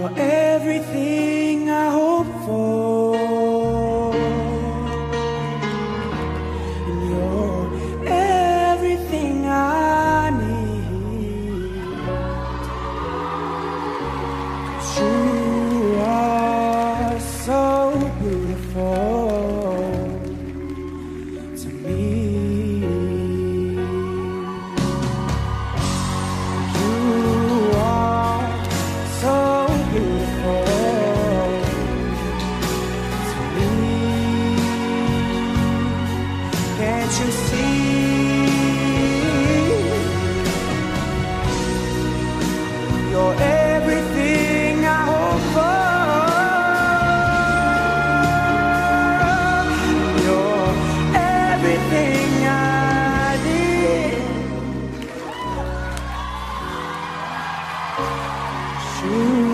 You're everything I hope for, and you're everything I need. 'Cause you are so beautiful to me. Can't you see? You're everything I hope for. You're everything I need.